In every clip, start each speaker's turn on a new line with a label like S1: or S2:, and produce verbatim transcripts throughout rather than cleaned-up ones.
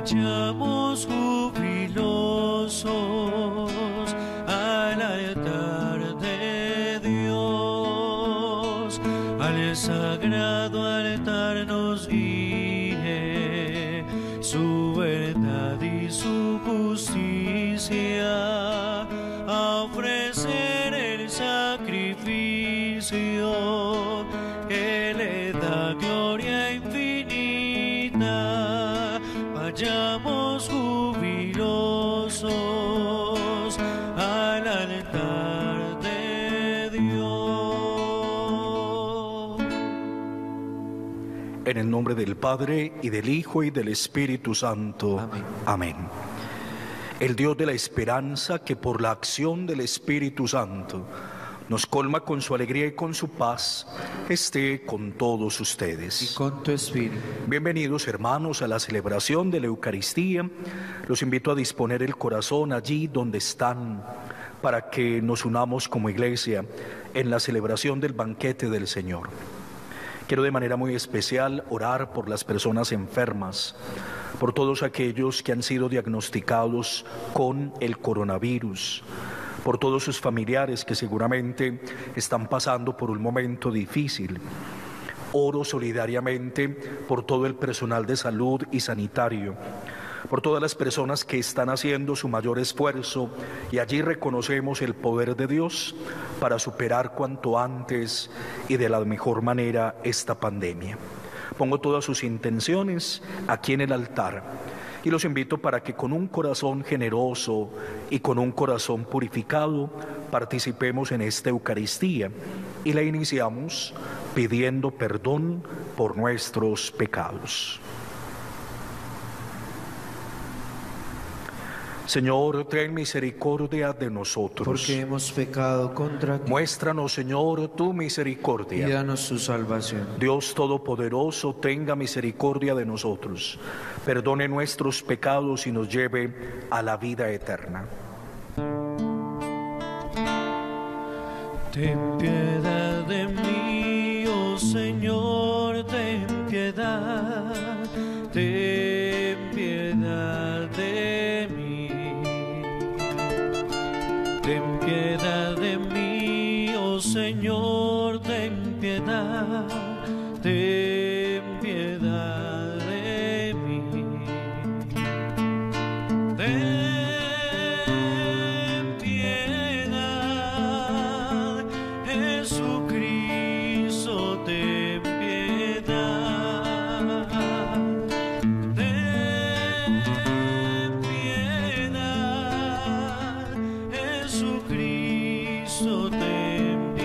S1: vayamos jubilosos al altar de Dios, al sagrado altar nos guíe su verdad y su justicia, a ofrecer el sacrificio que le da gloria infinita. Vayamos jubilosos al altar de Dios.
S2: En el nombre del Padre, y del Hijo, y del Espíritu Santo. Amén. Amén. El Dios de la esperanza, que por la acción del Espíritu Santo nos colma con su alegría y con su paz, esté con todos ustedes.
S1: Y con tu espíritu.
S2: Bienvenidos, hermanos, a la celebración de la Eucaristía. Los invito a disponer el corazón allí donde están, para que nos unamos como iglesia en la celebración del banquete del Señor. Quiero de manera muy especial orar por las personas enfermas, por todos aquellos que han sido diagnosticados con el coronavirus, por todos sus familiares que seguramente están pasando por un momento difícil. Oro solidariamente por todo el personal de salud y sanitario, por todas las personas que están haciendo su mayor esfuerzo, y allí reconocemos el poder de Dios para superar cuanto antes y de la mejor manera esta pandemia. Pongo todas sus intenciones aquí en el altar y los invito para que con un corazón generoso y con un corazón purificado participemos en esta Eucaristía, y la iniciamos pidiendo perdón por nuestros pecados. Señor, ten misericordia de nosotros,
S1: porque hemos pecado contra ti.
S2: Muéstranos, Señor, tu misericordia,
S1: y danos tu salvación.
S2: Dios Todopoderoso, tenga misericordia de nosotros, perdone nuestros pecados y nos lleve a la vida eterna.
S1: Ten piedad de mí, oh Señor, ten piedad, ten piedad de mí. Ten piedad de mí, oh Señor, ten piedad, ten piedad de mí. Ten piedad, Jesucristo, ten piedad. Ten piedad, Jesucristo, ten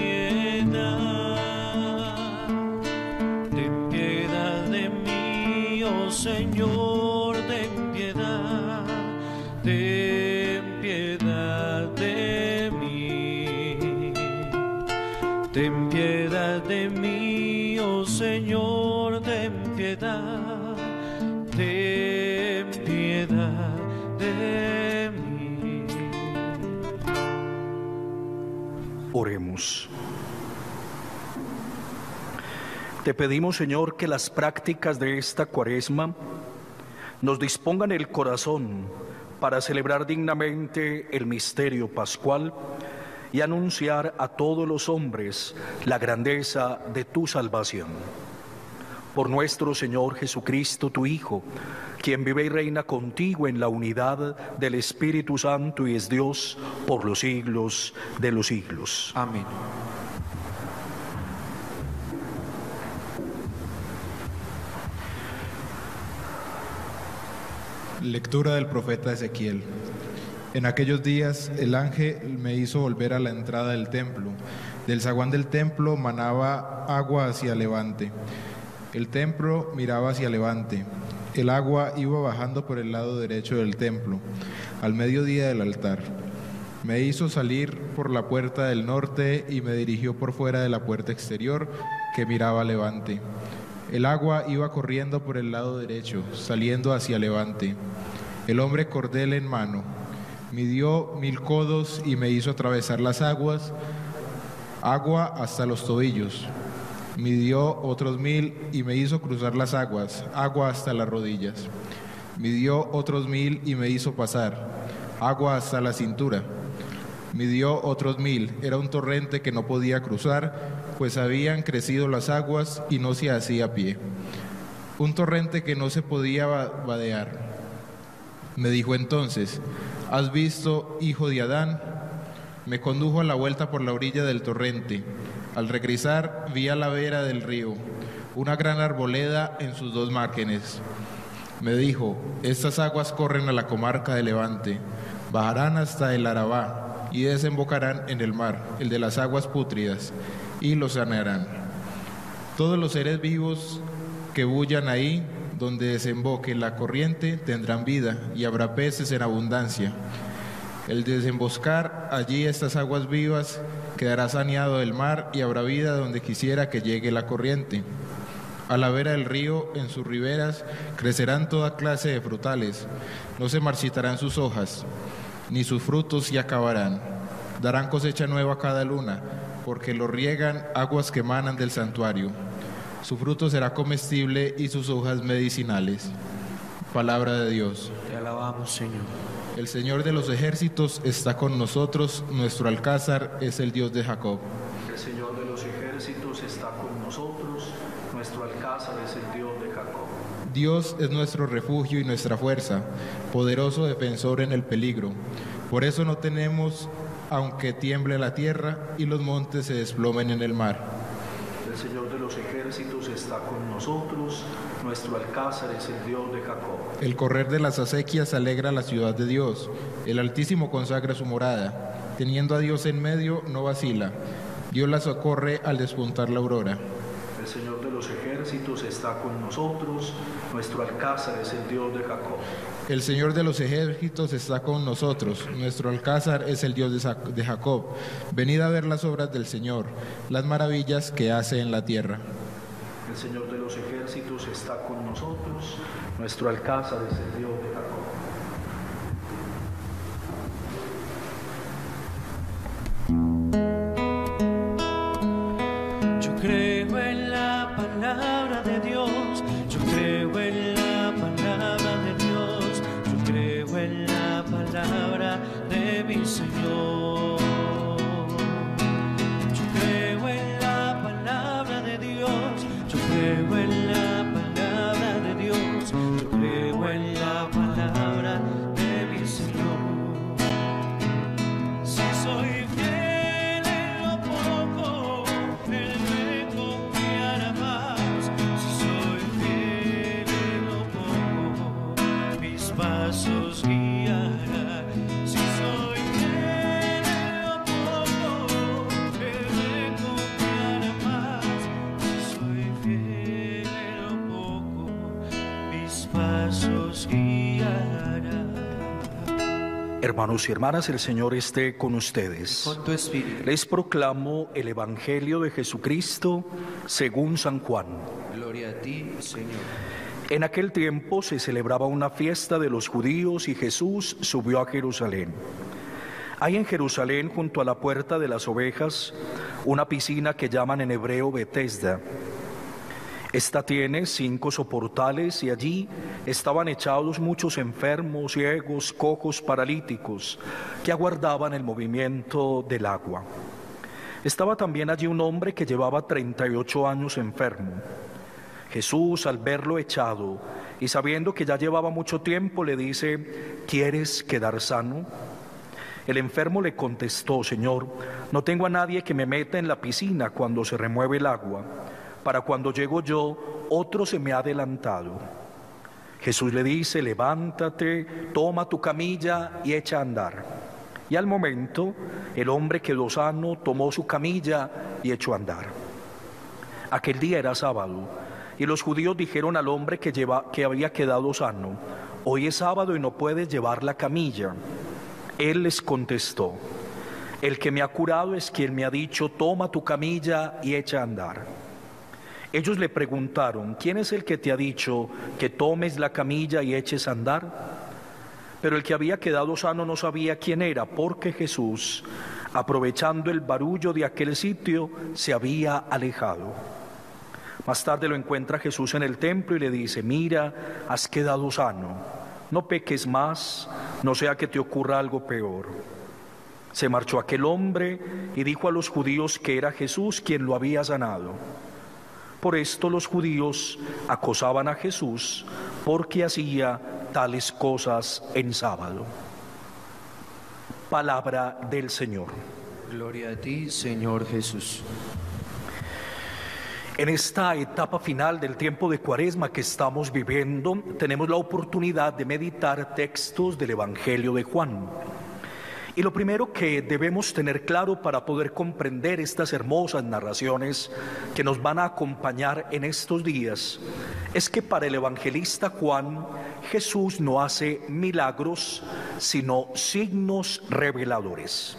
S1: piedad. Ten piedad de mí, oh Señor, ten piedad, ten piedad de mí. Ten piedad de mí, oh Señor, ten piedad, ten piedad de mí.
S2: Oremos. Te pedimos, Señor, que las prácticas de esta Cuaresma nos dispongan el corazón para celebrar dignamente el misterio pascual y anunciar a todos los hombres la grandeza de tu salvación. Por nuestro Señor Jesucristo, tu Hijo, quien vive y reina contigo en la unidad del Espíritu Santo y es Dios por los siglos de los siglos.
S1: Amén.
S3: Lectura del profeta Ezequiel. En aquellos días el ángel me hizo volver a la entrada del templo. Del zaguán del templo manaba agua hacia levante. El templo miraba hacia levante. El agua iba bajando por el lado derecho del templo, al mediodía del altar. Me hizo salir por la puerta del norte y me dirigió por fuera de la puerta exterior que miraba a levante. El agua iba corriendo por el lado derecho, saliendo hacia levante. El hombre cordel en mano midió mil codos y me hizo atravesar las aguas, agua hasta los tobillos. Midió otros mil y me hizo cruzar las aguas, agua hasta las rodillas. Midió otros mil y me hizo pasar, agua hasta la cintura. Midió otros mil, era un torrente que no podía cruzar, pues habían crecido las aguas y no se hacía pie. Un torrente que no se podía vadear. Me dijo entonces: ¿has visto, hijo de Adán? Me condujo a la vuelta por la orilla del torrente. Al regresar vi a la vera del río una gran arboleda en sus dos márgenes. Me dijo: estas aguas corren a la comarca de Levante, bajarán hasta el Arabá y desembocarán en el mar, el de las aguas pútridas, y lo sanearán. Todos los seres vivos que bullan ahí, donde desemboque la corriente, tendrán vida, y habrá peces en abundancia. El desemboscar allí estas aguas vivas quedará saneado el mar, y habrá vida donde quiera que llegue la corriente. A la vera del río, en sus riberas, crecerán toda clase de frutales. No se marchitarán sus hojas, ni sus frutos se acabarán. Darán cosecha nueva cada luna, porque lo riegan aguas que emanan del santuario. Su fruto será comestible y sus hojas medicinales. Palabra de Dios.
S1: Te alabamos, Señor.
S3: El Señor de los ejércitos está con nosotros, nuestro alcázar es el Dios de Jacob.
S2: El Señor de los ejércitos está con nosotros, nuestro alcázar es el Dios de Jacob.
S3: Dios es nuestro refugio y nuestra fuerza, poderoso defensor en el peligro. Por eso no tememos, aunque tiemble la tierra y los montes se desplomen en el mar.
S2: El Señor de los ejércitos está con nosotros, nuestro alcázar es el Dios de Jacob.
S3: El correr de las acequias alegra la ciudad de Dios, el Altísimo consagra su morada. Teniendo a Dios en medio, no vacila. Dios la socorre al despuntar la aurora.
S2: El Señor de los ejércitos está con nosotros, nuestro alcázar es el Dios de Jacob.
S3: El Señor de los ejércitos está con nosotros, nuestro alcázar es el Dios de Jacob. Venid a ver las obras del Señor, las maravillas que hace en la tierra.
S2: El Señor de los ejércitos está con nosotros, nuestro alcázar es el Dios de Jacob.
S1: Yo creo en la palabra de Dios, yo creo en la palabra de Dios, yo creo en la palabra de mi Señor. Yo creo en la palabra de Dios, yo creo en la palabra de Dios, yo creo en la palabra de mi Señor. Si soy fiel en lo poco, Él me confiará más. Si soy fiel en lo poco, mis pasos guiará. Si soy fiel en lo poco, Él me confiará más. Si soy fiel en lo poco, mis pasos guiará.
S2: Hermanos y hermanas, el Señor esté con ustedes.
S1: Con tu espíritu.
S2: Les proclamo el Evangelio de Jesucristo según San Juan.
S1: Gloria a ti, Señor.
S2: En aquel tiempo se celebraba una fiesta de los judíos y Jesús subió a Jerusalén. Hay en Jerusalén, junto a la puerta de las ovejas, una piscina que llaman en hebreo Betesda. Esta tiene cinco soportales y allí estaban echados muchos enfermos, ciegos, cojos, paralíticos, que aguardaban el movimiento del agua. Estaba también allí un hombre que llevaba treinta y ocho años enfermo. Jesús, al verlo echado y sabiendo que ya llevaba mucho tiempo, le dice: ¿quieres quedar sano? El enfermo le contestó: Señor, no tengo a nadie que me meta en la piscina cuando se remueve el agua. Para cuando llego yo, otro se me ha adelantado. Jesús le dice: levántate, toma tu camilla y echa a andar. Y al momento, el hombre quedó sano, tomó su camilla y echó a andar. Aquel día era sábado, y los judíos dijeron al hombre que, lleva, que había quedado sano: hoy es sábado y no puedes llevar la camilla. Él les contestó: el que me ha curado es quien me ha dicho, toma tu camilla y echa a andar. Ellos le preguntaron: ¿quién es el que te ha dicho que tomes la camilla y eches a andar? Pero el que había quedado sano no sabía quién era, porque Jesús, aprovechando el barullo de aquel sitio, se había alejado. Más tarde lo encuentra Jesús en el templo y le dice: mira, has quedado sano, no peques más, no sea que te ocurra algo peor. Se marchó aquel hombre y dijo a los judíos que era Jesús quien lo había sanado. Por esto los judíos acosaban a Jesús porque hacía tales cosas en sábado. Palabra del Señor.
S1: Gloria a ti, Señor Jesús.
S2: En esta etapa final del tiempo de Cuaresma que estamos viviendo, tenemos la oportunidad de meditar textos del Evangelio de Juan. Y lo primero que debemos tener claro para poder comprender estas hermosas narraciones que nos van a acompañar en estos días es que para el evangelista Juan, Jesús no hace milagros, sino signos reveladores.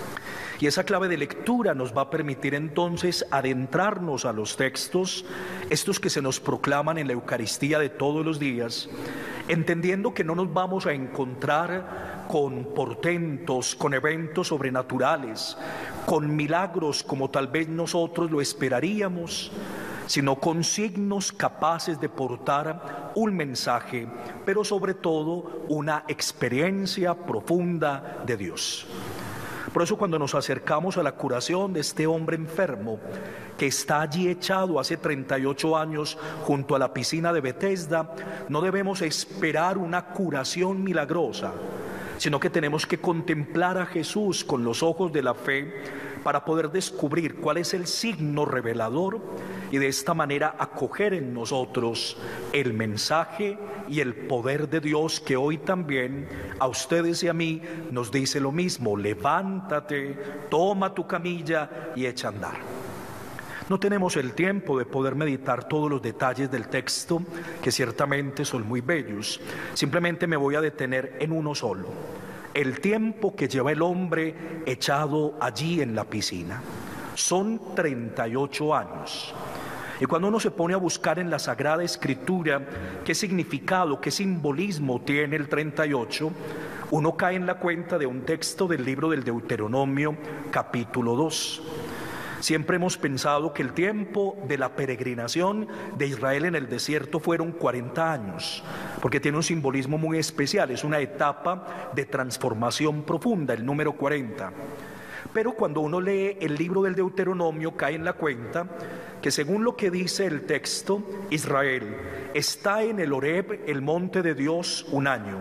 S2: Y esa clave de lectura nos va a permitir entonces adentrarnos a los textos, estos que se nos proclaman en la Eucaristía de todos los días, entendiendo que no nos vamos a encontrar con portentos, con eventos sobrenaturales, con milagros como tal vez nosotros lo esperaríamos, sino con signos capaces de portar un mensaje, pero sobre todo una experiencia profunda de Dios. Por eso cuando nos acercamos a la curación de este hombre enfermo que está allí echado hace treinta y ocho años junto a la piscina de Betesda, no debemos esperar una curación milagrosa, sino que tenemos que contemplar a Jesús con los ojos de la fe para poder descubrir cuál es el signo revelador y de esta manera acoger en nosotros el mensaje y el poder de Dios que hoy también a ustedes y a mí nos dice lo mismo: levántate, toma tu camilla y echa a andar. No tenemos el tiempo de poder meditar todos los detalles del texto, que ciertamente son muy bellos. Simplemente me voy a detener en uno solo: el tiempo que lleva el hombre echado allí en la piscina. Son treinta y ocho años. Y cuando uno se pone a buscar en la Sagrada Escritura qué significado, qué simbolismo tiene el treinta y ocho, uno cae en la cuenta de un texto del libro del Deuteronomio, capítulo dos. Siempre hemos pensado que el tiempo de la peregrinación de Israel en el desierto fueron cuarenta años, porque tiene un simbolismo muy especial, es una etapa de transformación profunda, el número cuarenta. Pero cuando uno lee el libro del Deuteronomio cae en la cuenta que según lo que dice el texto, Israel está en el Horeb, el monte de Dios, un año.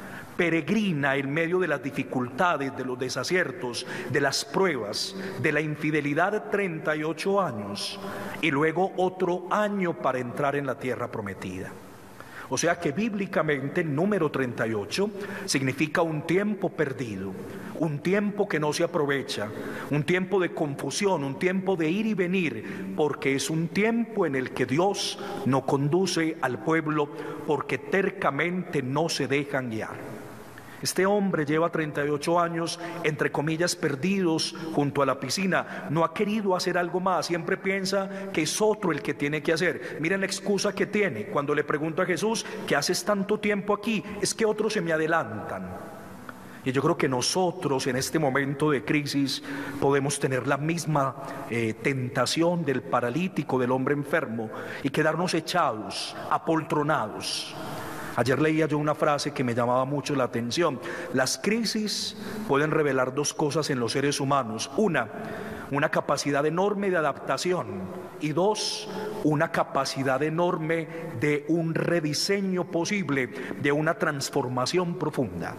S2: Peregrina en medio de las dificultades, de los desaciertos, de las pruebas, de la infidelidad, treinta y ocho años, y luego otro año para entrar en la tierra prometida. O sea que bíblicamente el número treinta y ocho significa un tiempo perdido, un tiempo que no se aprovecha, un tiempo de confusión, un tiempo de ir y venir, porque es un tiempo en el que Dios no conduce al pueblo porque tercamente no se dejan guiar. Este hombre lleva treinta y ocho años, entre comillas, perdidos junto a la piscina. No ha querido hacer algo más, siempre piensa que es otro el que tiene que hacer. Miren la excusa que tiene cuando le pregunta a Jesús: ¿qué haces tanto tiempo aquí? Es que otros se me adelantan. Y yo creo que nosotros en este momento de crisis podemos tener la misma eh, tentación del paralítico, del hombre enfermo, y quedarnos echados, apoltronados. Ayer leía yo una frase que me llamaba mucho la atención: las crisis pueden revelar dos cosas en los seres humanos. Una, una capacidad enorme de adaptación, y dos, una capacidad enorme de un rediseño posible, de una transformación profunda.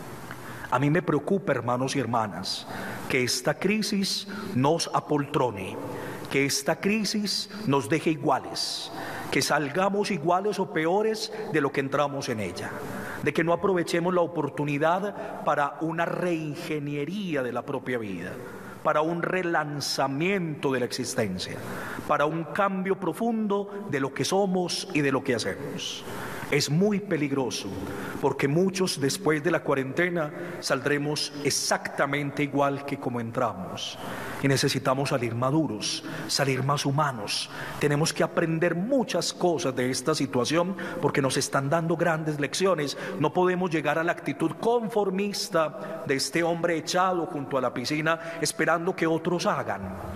S2: A mí me preocupa, hermanos y hermanas, que esta crisis nos apoltrone, que esta crisis nos deje iguales, que salgamos iguales o peores de lo que entramos en ella, de que no aprovechemos la oportunidad para una reingeniería de la propia vida, para un relanzamiento de la existencia, para un cambio profundo de lo que somos y de lo que hacemos. Es muy peligroso, porque muchos después de la cuarentena saldremos exactamente igual que como entramos. Y necesitamos salir maduros, salir más humanos. Tenemos que aprender muchas cosas de esta situación porque nos están dando grandes lecciones. No podemos llegar a la actitud conformista de este hombre echado junto a la piscina esperando que otros hagan. Y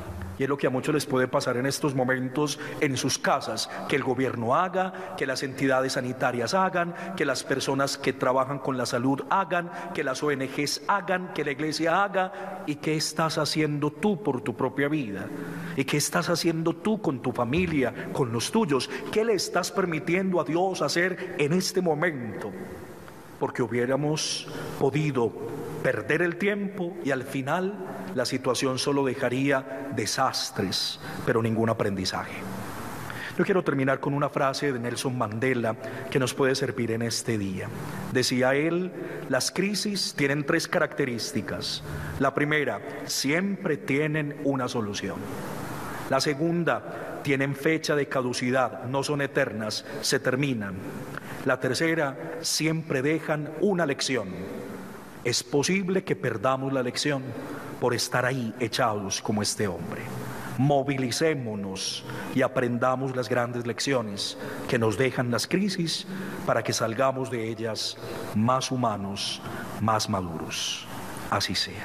S2: Y es lo que a muchos les puede pasar en estos momentos en sus casas, que el gobierno haga, que las entidades sanitarias hagan, que las personas que trabajan con la salud hagan, que las O N Ges hagan, que la iglesia haga. ¿Y qué estás haciendo tú por tu propia vida? ¿Y qué estás haciendo tú con tu familia, con los tuyos? ¿Qué le estás permitiendo a Dios hacer en este momento? Porque hubiéramos podido perder el tiempo y al final la situación solo dejaría desastres, pero ningún aprendizaje. Yo quiero terminar con una frase de Nelson Mandela que nos puede servir en este día. Decía él: las crisis tienen tres características. La primera, siempre tienen una solución. La segunda, tienen fecha de caducidad, no son eternas, se terminan. La tercera, siempre dejan una lección. Es posible que perdamos la lección por estar ahí echados como este hombre. Movilicémonos y aprendamos las grandes lecciones que nos dejan las crisis para que salgamos de ellas más humanos, más maduros. Así sea.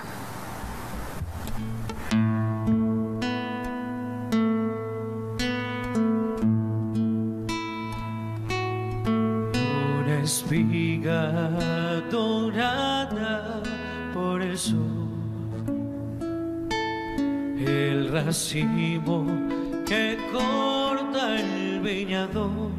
S1: Una espiga dorada por el sol, el racimo que corta el viñador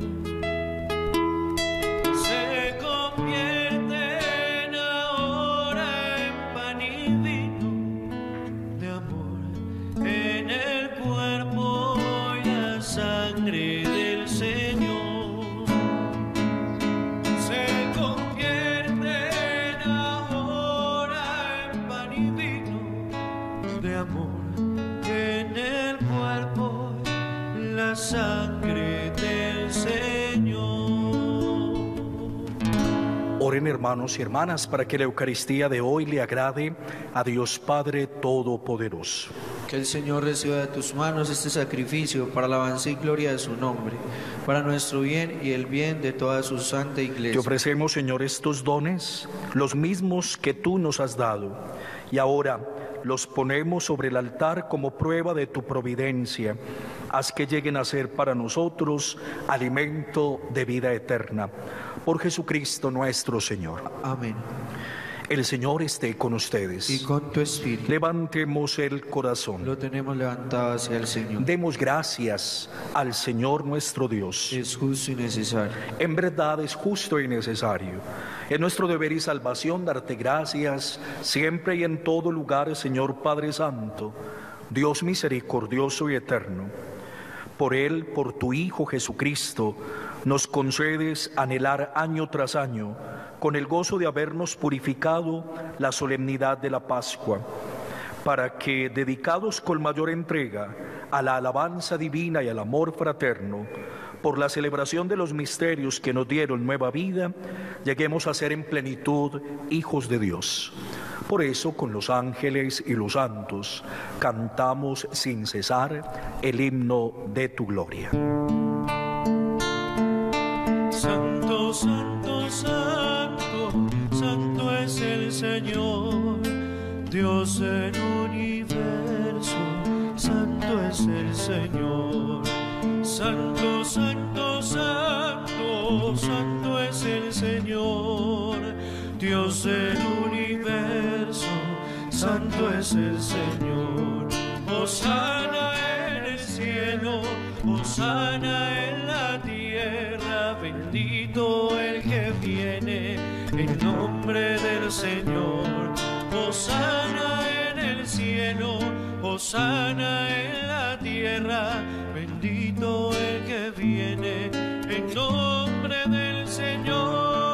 S1: se convierte ahora en pan y vino de amor en el cuerpo y la sangre del Señor. Se convierte ahora en pan y vino de amor en el cuerpo, la sangre del Señor.
S2: Oren, hermanos y hermanas, para que la Eucaristía de hoy le agrade a Dios Padre Todopoderoso.
S4: Que el Señor reciba de tus manos este sacrificio para la alabanza y gloria de su nombre, para nuestro bien y el bien de toda su santa iglesia.
S2: Te ofrecemos, Señor, estos dones, los mismos que tú nos has dado, y ahora los ponemos sobre el altar como prueba de tu providencia. Haz que lleguen a ser para nosotros alimento de vida eterna. Por Jesucristo nuestro Señor.
S4: Amén.
S2: El Señor esté con ustedes.
S4: Y con tu espíritu.
S2: Levantemos el corazón.
S4: Lo tenemos levantado hacia el Señor.
S2: Demos gracias al Señor nuestro Dios.
S4: Es justo y necesario.
S2: En verdad es justo y necesario. Es nuestro deber y salvación darte gracias siempre y en todo lugar, Señor Padre Santo, Dios misericordioso y eterno. Por Él, por tu Hijo Jesucristo, nos concedes anhelar año tras año, con el gozo de habernos purificado, la solemnidad de la Pascua, para que, dedicados con mayor entrega a la alabanza divina y al amor fraterno, por la celebración de los misterios que nos dieron nueva vida, lleguemos a ser en plenitud hijos de Dios. Por eso, con los ángeles y los santos, cantamos sin cesar el himno de tu gloria.
S1: Santo, santo, santo, santo es el Señor, Dios del universo, santo es el Señor. Santo, santo, santo, santo es el Señor, Dios del universo, santo es el Señor. Hosana en el cielo, hosana en la tierra, bendito el que viene en nombre del Señor. Hosana en el cielo, hosana en la tierra, bendito el que viene en nombre del Señor.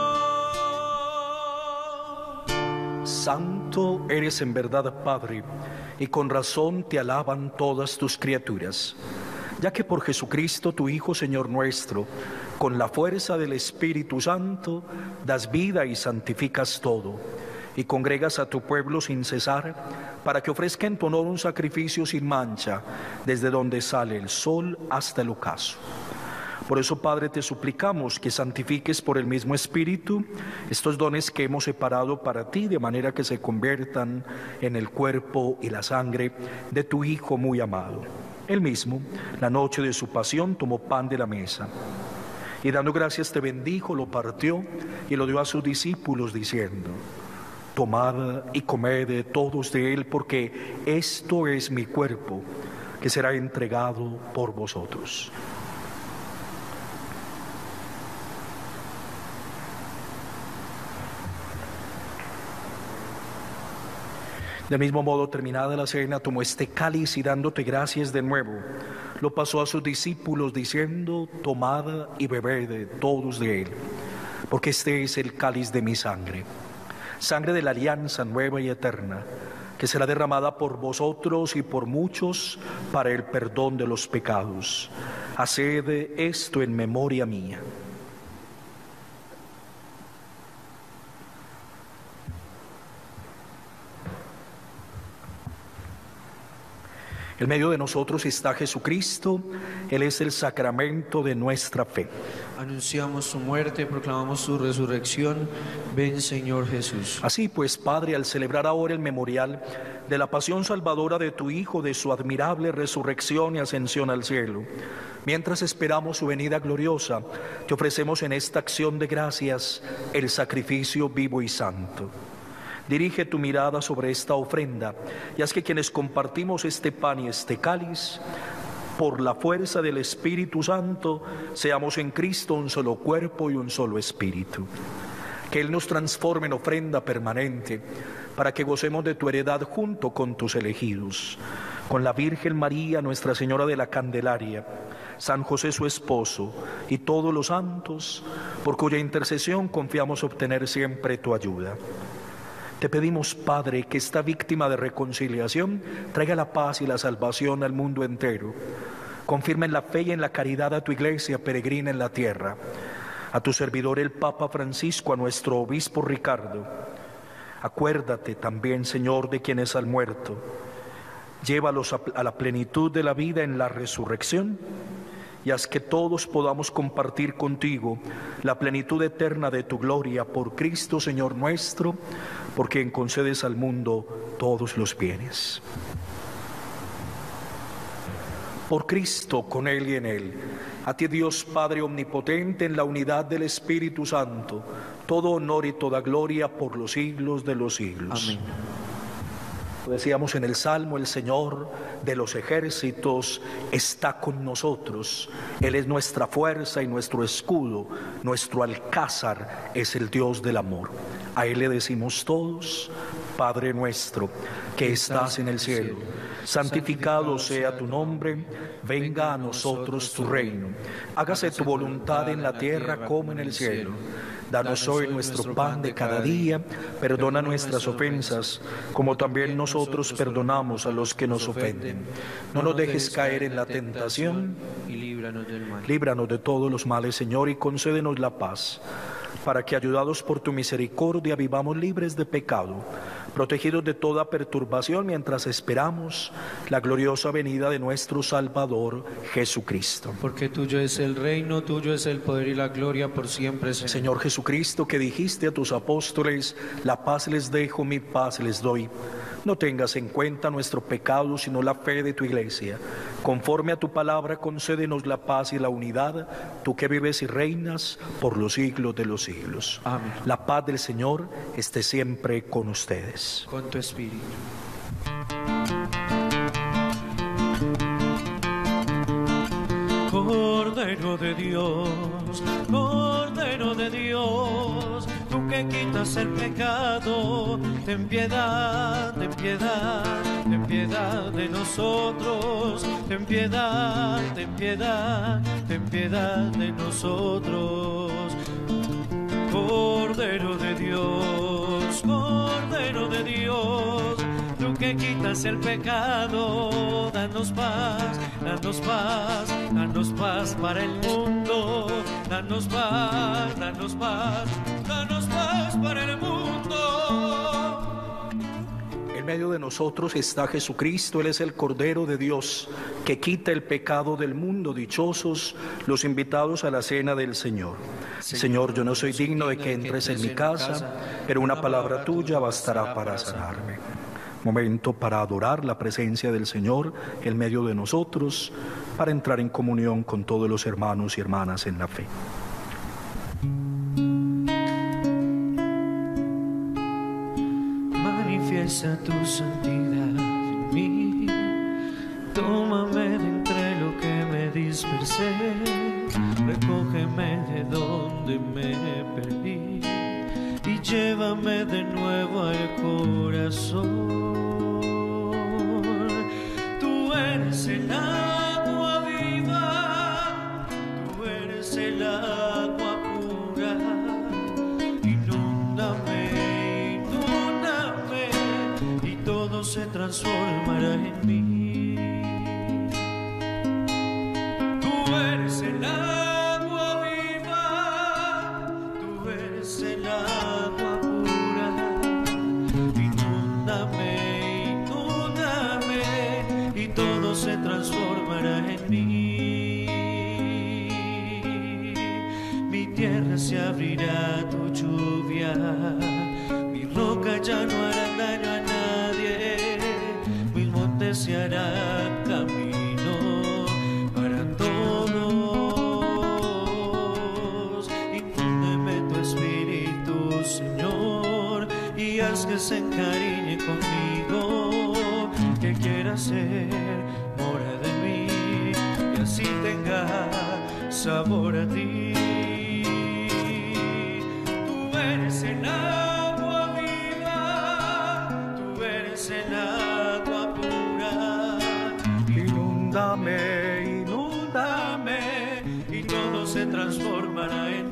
S2: Santo eres en verdad, Padre, y con razón te alaban todas tus criaturas, ya que por Jesucristo, tu Hijo, Señor nuestro, con la fuerza del Espíritu Santo, das vida y santificas todo, y congregas a tu pueblo sin cesar, para que ofrezca en tu honor un sacrificio sin mancha, desde donde sale el sol hasta el ocaso. Por eso, Padre, te suplicamos que santifiques por el mismo Espíritu estos dones que hemos separado para ti, de manera que se conviertan en el cuerpo y la sangre de tu Hijo muy amado. Él mismo, la noche de su pasión, tomó pan de la mesa y dando gracias te bendijo, lo partió y lo dio a sus discípulos diciendo: tomad y comed todos de él, porque esto es mi cuerpo, que será entregado por vosotros. Del mismo modo, terminada la cena, tomó este cáliz y dándote gracias de nuevo, lo pasó a sus discípulos diciendo: tomad y bebed todos de él, porque este es el cáliz de mi sangre, sangre de la alianza nueva y eterna, que será derramada por vosotros y por muchos para el perdón de los pecados. Haced esto en memoria mía. En medio de nosotros está Jesucristo, Él es el sacramento de nuestra fe.
S4: Anunciamos su muerte, proclamamos su resurrección. Ven, Señor Jesús.
S2: Así pues, Padre, al celebrar ahora el memorial de la pasión salvadora de tu Hijo, de su admirable resurrección y ascensión al cielo, mientras esperamos su venida gloriosa, te ofrecemos en esta acción de gracias el sacrificio vivo y santo. Dirige tu mirada sobre esta ofrenda y haz que quienes compartimos este pan y este cáliz, por la fuerza del Espíritu Santo, seamos en Cristo un solo cuerpo y un solo espíritu. Que Él nos transforme en ofrenda permanente para que gocemos de tu heredad junto con tus elegidos, con la Virgen María, Nuestra Señora de la Candelaria, San José su esposo y todos los santos, por cuya intercesión confiamos obtener siempre tu ayuda. Te pedimos, Padre, que esta víctima de reconciliación traiga la paz y la salvación al mundo entero. Confirma en la fe y en la caridad a tu iglesia peregrina en la tierra, a tu servidor el Papa Francisco, a nuestro obispo Ricardo. Acuérdate también, Señor, de quienes han muerto. Llévalos a, a la plenitud de la vida en la resurrección y haz que todos podamos compartir contigo la plenitud eterna de tu gloria por Cristo, Señor nuestro, por quien concedes al mundo todos los bienes. Por Cristo, con Él y en Él, a ti Dios Padre omnipotente, en la unidad del Espíritu Santo, todo honor y toda gloria por los siglos de los siglos.
S4: Amén.
S2: Lo decíamos en el Salmo: el Señor de los ejércitos está con nosotros. Él es nuestra fuerza y nuestro escudo, nuestro alcázar es el Dios del amor. A Él le decimos todos: Padre nuestro, que estás en el cielo, santificado sea tu nombre, venga a nosotros tu reino. Hágase tu voluntad en la tierra como en el cielo. Danos hoy nuestro pan de cada día, perdona nuestras ofensas, como también nosotros perdonamos a los que nos ofenden. No nos dejes caer en la tentación,
S4: y líbranos del mal.
S2: Líbranos de todos los males, Señor, y concédenos la paz, para que, ayudados por tu misericordia, vivamos libres de pecado, protegidos de toda perturbación, mientras esperamos la gloriosa venida de nuestro Salvador Jesucristo.
S4: Porque tuyo es el reino, tuyo es el poder y la gloria por siempre, Señor.
S2: Señor Jesucristo, que dijiste a tus apóstoles: la paz les dejo, mi paz les doy. No tengas en cuenta nuestro pecado, sino la fe de tu iglesia. Conforme a tu palabra, concédenos la paz y la unidad, tú que vives y reinas por los siglos de los siglos.
S4: Amén.
S2: La paz del Señor esté siempre con ustedes.
S4: Con tu espíritu.
S1: Cordero de Dios, Cordero de Dios, tú que quitas el pecado, ten piedad, ten piedad, ten piedad de nosotros, ten piedad, ten piedad, ten piedad de nosotros. Cordero de Dios, Cordero de Dios, tú que quitas el pecado, danos paz, danos paz, danos paz para el mundo, danos paz, danos paz, danos paz para el mundo.
S2: El En medio de nosotros está Jesucristo, Él es el Cordero de Dios, que quita el pecado del mundo. Dichosos los invitados a la cena del Señor. Señor, yo no soy digno de que entres en mi casa, pero una palabra tuya bastará para sanarme. Momento para adorar la presencia del Señor en medio de nosotros, para entrar en comunión con todos los hermanos y hermanas en la fe.
S1: Manifiesta tu santidad en mí, tómame de entre lo que me dispersé, recógeme de donde me perdí y llévame de nuevo al corazón. Tú eres el agua viva, tú eres el agua pura, inúndame, inúndame y todo se transformará en mí. Tú eres el agua viva, tú eres el agua pura, inúndame, inúndame y todo se transformará en mí. Mi tierra se abrirá a tu lluvia, mi roca ya no hará daño a nadie, mis montes se harán camino para todos. Infúndeme tu espíritu, Señor, y haz que se encariñe conmigo, que quiera ser morada en mí y así tenga sabor a ti. Tú eres el agua viva, tú eres el agua pura, inúndame, inúndame y todo se transformará en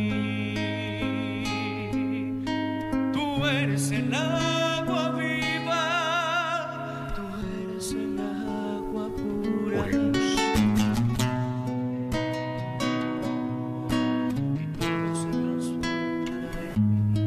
S1: ti. Tú eres el agua viva, tú eres el agua pura.
S2: Oremos.
S1: Y todo se transformará en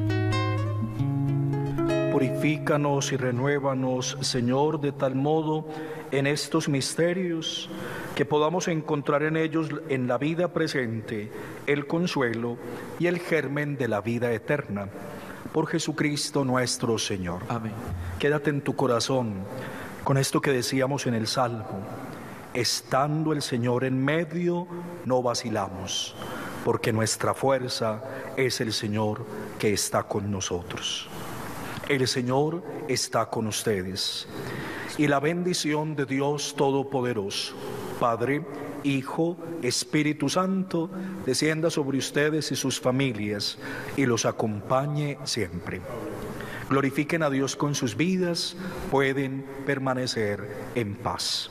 S1: mí.
S2: Purifícanos y renuévanos, Señor, de tal modo en estos misterios que podamos encontrar en ellos, en la vida presente, el consuelo y el germen de la vida eterna. Por Jesucristo nuestro Señor.
S4: Amén.
S2: Quédate en tu corazón con esto que decíamos en el Salmo: estando el Señor en medio, no vacilamos, porque nuestra fuerza es el Señor que está con nosotros. El Señor está con ustedes. Y la bendición de Dios Todopoderoso, Padre, Hijo, Espíritu Santo, descienda sobre ustedes y sus familias y los acompañe siempre. Glorifiquen a Dios con sus vidas, pueden permanecer en paz.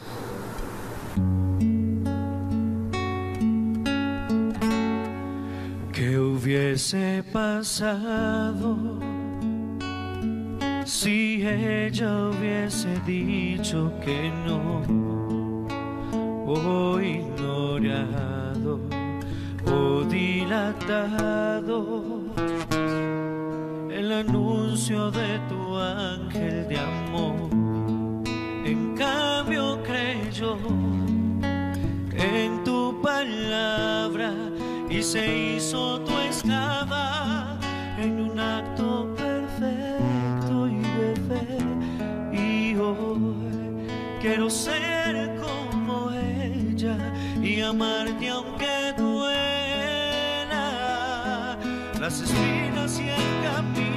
S1: ¿Qué hubiese pasado si ella hubiese dicho que no, o ignorado o dilatado el anuncio de tu ángel de amor? En cambio creyó en tu palabra y se hizo tu esclava en un acto perfecto y de fe. Y hoy quiero ser como ella y amarte aunque duela las espinas y el camino